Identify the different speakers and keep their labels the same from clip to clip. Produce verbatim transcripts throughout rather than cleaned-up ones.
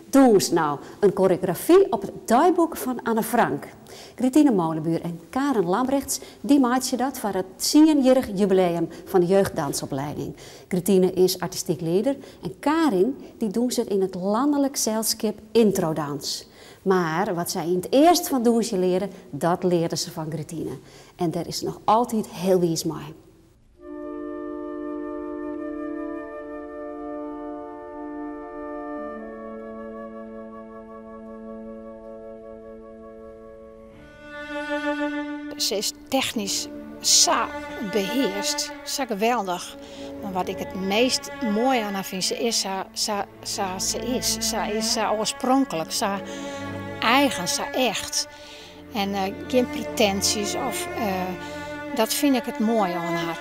Speaker 1: doen ze nou? Een choreografie op het draaiboek van Anne Frank. Gritine Molenbuur en Karen Lambrechts die maatje dat voor het tienjarig jubileum van de jeugddansopleiding. Gritine is artistiek leider en Karin die doen ze in het landelijk zeilskip Introdans. Maar wat zij in het eerst van Doensje leren, dat leerden ze van Gritine. En daar is nog altijd heel wies mee.
Speaker 2: Ze is technisch zo beheerst, zo geweldig. Maar wat ik het meest mooi aan haar vind, ze is zo, zo, zo, ze is. Ze is zo oorspronkelijk, zo eigen, zo echt. En uh, geen pretenties, of, uh, dat vind ik het mooie aan haar.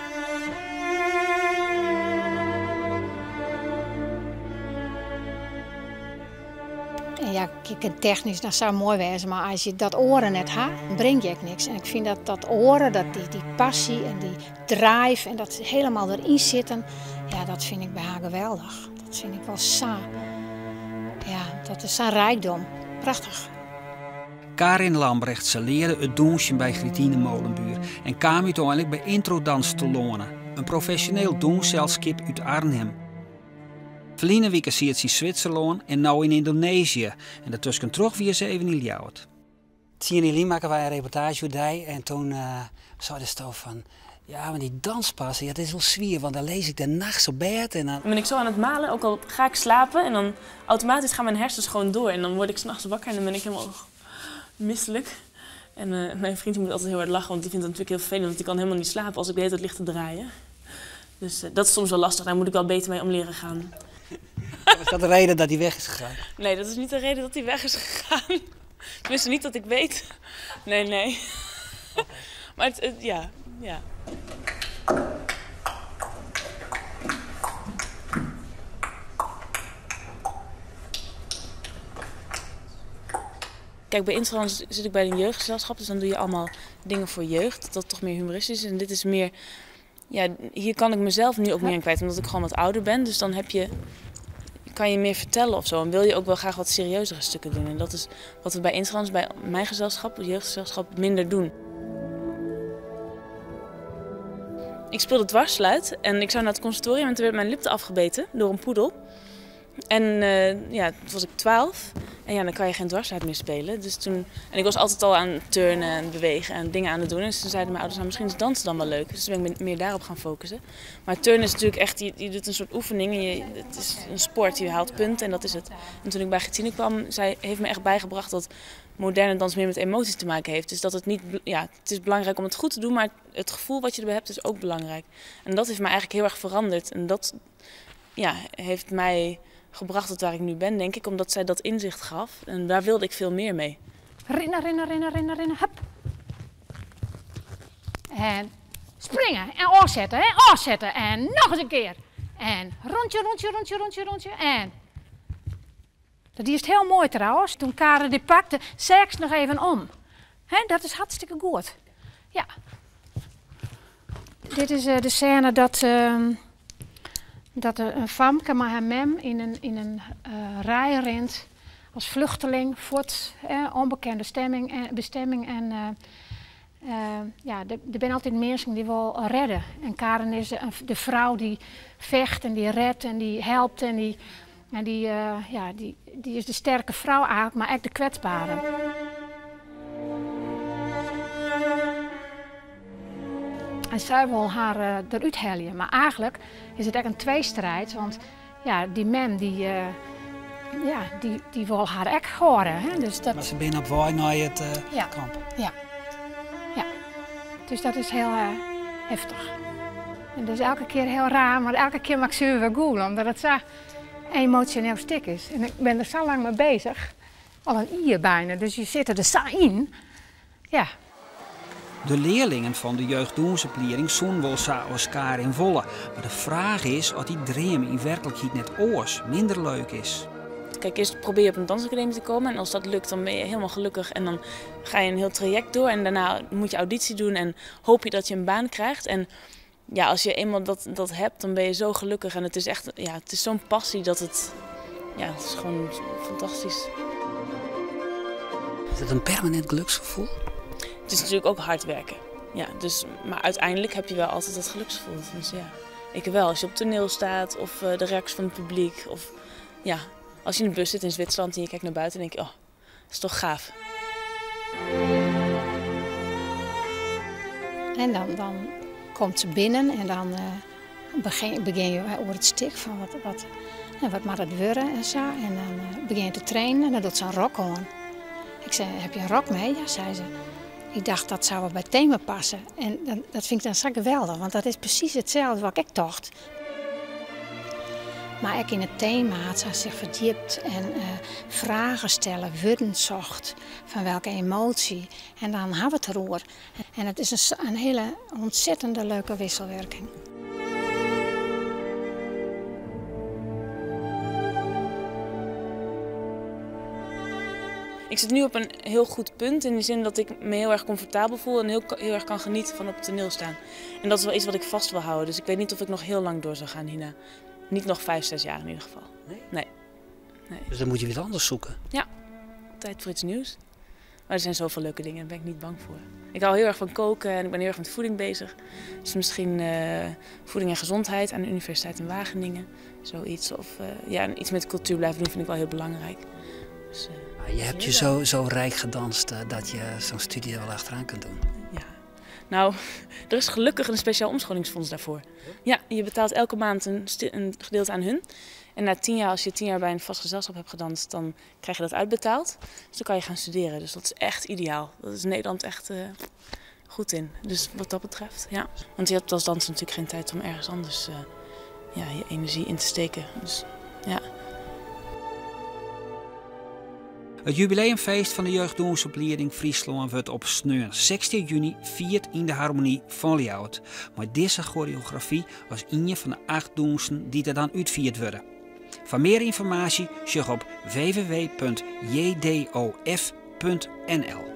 Speaker 2: En ja, kijk, technisch dat zou mooi wezen, maar als je dat oren net hebt, breng je ook niks. En ik vind dat dat oren, dat die, die passie en die drive en dat helemaal erin zitten, ja, dat vind ik bij haar geweldig. Dat vind ik wel zo. Ja, dat is zo'n rijkdom. Prachtig.
Speaker 3: Karin Lambrechts leerde het Doensje bij Gritine Molenbuur en kwam uiteindelijk bij Introdans te lonen, een professioneel doenszeilskip uit Arnhem. Verleden week ziet ze in Zwitserland en nu in Indonesië. En daartussen terug weer ze even in Ljouwert.
Speaker 4: Tien juli maken wij een reportage uit die en toen uh, zei de stof van... Ja, maar die danspassen, ja, dat is wel zwier, want dan lees ik de nachts op bed en dan...
Speaker 5: Dan ben ik zo aan het malen, ook al ga ik slapen en dan automatisch gaan mijn hersens gewoon door. En dan word ik 's nachts wakker en dan ben ik helemaal misselijk. En uh, mijn vriend moet altijd heel hard lachen, want die vindt het natuurlijk heel vervelend, want die kan helemaal niet slapen als ik de hele tijd lig te draaien. Dus uh, dat is soms wel lastig, daar moet ik wel beter mee om leren gaan.
Speaker 4: Was dat de reden dat hij weg is gegaan?
Speaker 5: Nee, dat is niet de reden dat hij weg is gegaan. Tenminste, niet dat ik weet. Nee, nee. Maar het, het, ja, ja. Kijk, bij Introdans zit ik bij een jeugdgezelschap, dus dan doe je allemaal dingen voor jeugd. Dat toch meer humoristisch is. En dit is meer, ja, hier kan ik mezelf nu ook meer aan kwijt, omdat ik gewoon wat ouder ben. Dus dan heb je, kan je meer vertellen of zo. En wil je ook wel graag wat serieuzere stukken doen. En dat is wat we bij Introdans, bij mijn gezelschap, het jeugdgezelschap, minder doen. Ik speelde dwarsfluit en ik zou naar het conservatorium en toen werd mijn lip afgebeten door een poedel. En uh, ja, toen was ik twaalf en ja, dan kan je geen dwarsfluit meer spelen. Dus toen, en ik was altijd al aan het turnen en bewegen en dingen aan het doen. Dus toen zeiden mijn ouders, nou, misschien is dansen dan wel leuk. Dus toen ben ik meer daarop gaan focussen. Maar turnen is natuurlijk echt, je, je doet een soort oefening. En je, het is een sport, je haalt punten en dat is het. En toen ik bij Gritine kwam, zij heeft me echt bijgebracht dat moderne dans meer met emoties te maken heeft. Dus dat het niet, ja, het is belangrijk om het goed te doen, maar het gevoel wat je erbij hebt is ook belangrijk. En dat heeft mij eigenlijk heel erg veranderd. En dat, ja, heeft mij gebracht tot waar ik nu ben, denk ik, omdat zij dat inzicht gaf. En daar wilde ik veel meer mee.
Speaker 2: Rennen, rennen, rennen, rennen, rennen, hup. En springen en afzetten, hè, afzetten. En nog eens een keer. En rondje, rondje, rondje, rondje, rondje. En dat is heel mooi trouwens. Toen Karen die pakte, zei ze nog even om. Hè, dat is hartstikke goed. Ja. Dit is uh, de scène dat... Uh, Dat een famke met haar mem in een, in een uh, rij rent als vluchteling voor eh, onbekende stemming en, bestemming. En uh, uh, ja, er zijn altijd mensen die wil redden. En Karen is de, de vrouw die vecht en die redt en die helpt. En die, en die, uh, ja, die, die is de sterke vrouw eigenlijk, maar ook de kwetsbare. En zij wil haar uh, eruit helpen, maar eigenlijk is het echt een tweestrijd, want ja, die mem die, uh, ja, die, die wil haar echt horen. Hè? Dus dat...
Speaker 4: Maar ze zijn op weg naar het uh,
Speaker 2: ja.
Speaker 4: kamp.
Speaker 2: Ja. Ja, dus dat is heel uh, heftig. En dat is elke keer heel raar, maar elke keer maak ik ze weer goed, omdat het zo emotioneel stuk is. En ik ben er zo lang mee bezig, al een uur bijna, dus je zit er zo in. Ja.
Speaker 3: De leerlingen van de jeugddoensopleiding zoen wel als Karin volle. Maar de vraag is of die droom in werkelijkheid net oors minder leuk is.
Speaker 5: Kijk, eerst probeer je op een dansacademie te komen en als dat lukt dan ben je helemaal gelukkig. En dan ga je een heel traject door en daarna moet je auditie doen en hoop je dat je een baan krijgt. En ja, als je eenmaal dat, dat hebt, dan ben je zo gelukkig en het is echt, ja, het is zo'n passie dat het, ja, het is gewoon fantastisch.
Speaker 4: Is het een permanent geluksgevoel?
Speaker 5: Het is natuurlijk ook hard werken. Ja, dus, maar uiteindelijk heb je wel altijd dat geluksgevoel. Dus ja, ik wel. Als je op toneel staat of uh, de reacties van het publiek. Of ja, als je in de bus zit in Zwitserland en je kijkt naar buiten, denk je, oh, dat is toch gaaf.
Speaker 2: En dan, dan komt ze binnen en dan uh, begin, begin je over het stuk van wat, wat, nou, wat mag het worden en zo. En dan uh, begin je te trainen en dan doet ze een rok aan. Ik zei, heb je een rok mee? Ja, zei ze. Ik dacht, dat zou wel bij het thema passen. En dat, dat vind ik dan zo geweldig, want dat is precies hetzelfde wat ik dacht. Maar ook in het thema had ze zich verdiept en uh, vragen stellen, woorden zocht van welke emotie. En dan hadden we het erover. En het is een, een hele ontzettende leuke wisselwerking.
Speaker 5: Ik zit nu op een heel goed punt in de zin dat ik me heel erg comfortabel voel en heel, heel erg kan genieten van op het toneel staan. En dat is wel iets wat ik vast wil houden, dus ik weet niet of ik nog heel lang door zou gaan hierna. Niet nog vijf, zes jaar in ieder geval.
Speaker 4: Nee?
Speaker 5: Nee. nee.
Speaker 4: Dus dan moet je weer anders zoeken?
Speaker 5: Ja, tijd voor iets nieuws. Maar er zijn zoveel leuke dingen, daar ben ik niet bang voor. Ik hou heel erg van koken en ik ben heel erg met voeding bezig. Dus misschien uh, voeding en gezondheid aan de Universiteit in Wageningen. Zoiets. Of uh, ja, iets met cultuur blijven doen vind ik wel heel belangrijk. Dus, uh,
Speaker 4: je hebt je zo, zo rijk gedanst uh, dat je zo'n studie er wel achteraan kunt doen.
Speaker 5: Ja. Nou, er is gelukkig een speciaal omscholingsfonds daarvoor. Ja, je betaalt elke maand een, een gedeelte aan hun. En na tien jaar, als je tien jaar bij een vast gezelschap hebt gedanst, dan krijg je dat uitbetaald. Dus dan kan je gaan studeren. Dus dat is echt ideaal. Dat is Nederland echt uh, goed in. Dus wat dat betreft, ja. Want je hebt als danser natuurlijk geen tijd om ergens anders uh, ja, je energie in te steken. Dus ja.
Speaker 3: Het jubileumfeest van de jeugddansopleiding Friesland wordt op zestien juni vierd in de Harmonie van Ljouwert. Maar deze choreografie was een van de acht dansen die er dan uitvierd worden. Voor meer informatie check op w w w punt j d o f punt n l.